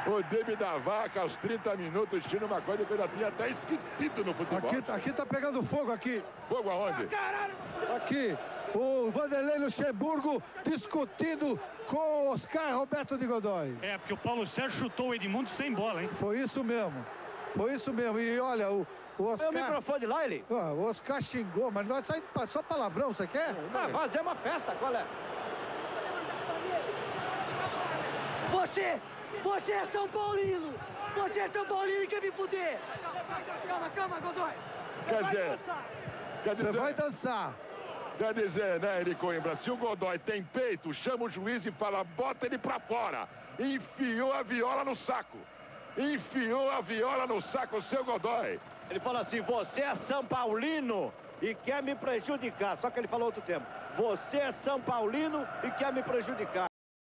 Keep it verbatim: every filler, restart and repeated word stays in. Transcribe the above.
O David da Vaca, aos trinta minutos, tira uma coisa que eu já tinha até esquecido no futebol. Aqui, aqui tá pegando fogo aqui. Fogo aonde? Aqui, o Vanderlei Luxemburgo discutindo com o Oscar Roberto de Godoy. É, porque o Paulo Sérgio chutou o Edmundo sem bola, hein? Foi isso mesmo. Foi isso mesmo. E olha, o, o Oscar... Põe o microfone lá, ele. Ah, o Oscar xingou, mas nós saímos só palavrão, você quer? Ah, fazer uma festa, qual é? Você, você é São Paulino! Você é São Paulino e quer me fuder! Calma, calma, Godoy! Quer dizer, quer Você dizer, vai dançar. quer dizer, né, Eri Coimbra, se o Godoy tem peito, chama o juiz e fala, bota ele pra fora. Enfiou a viola no saco. Enfiou a viola no saco, o seu Godoy. Ele falou assim, você é São Paulino e quer me prejudicar. Só que ele falou outro tempo. Você é São Paulino e quer me prejudicar.